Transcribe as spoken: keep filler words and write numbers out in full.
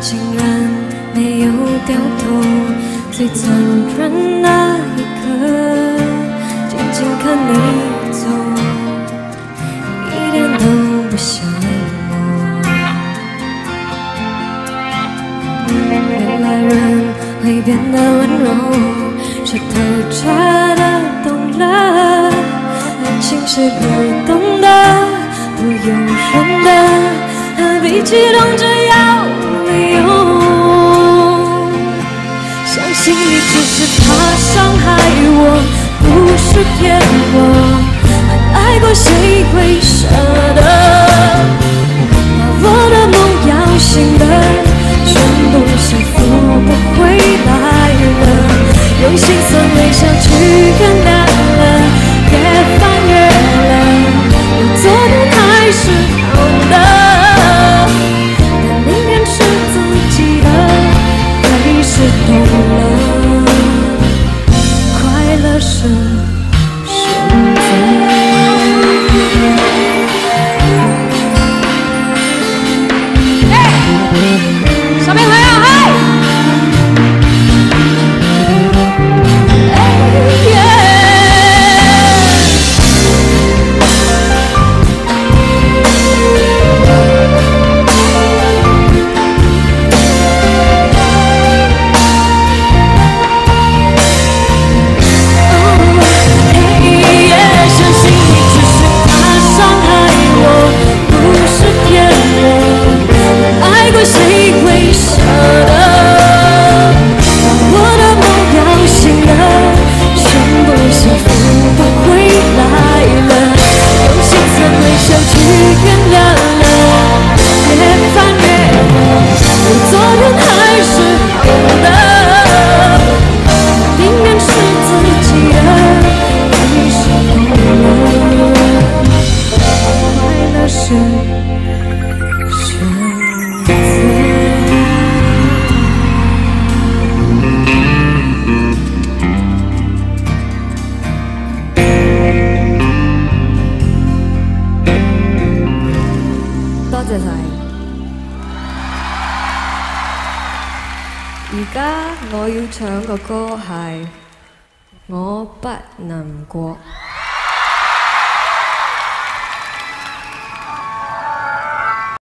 竟然没有掉头，最残忍那一刻，静静看你走，一点都不像我。原来人会变得温柔，是透彻的懂了，爱情是被动的，不由人的，何必激动着要理由？相信你只是怕伤害我，不是骗我。爱过谁会舍得？把我的梦摇醒的，全部幸福不回来了。用心酸微笑去原谅了，越翻越冷。我昨天还是好的，但宁愿是自己的，还是懂了，快乐是选择。小朋友嗨！多謝晒。而家我要唱個歌係《我不能過》。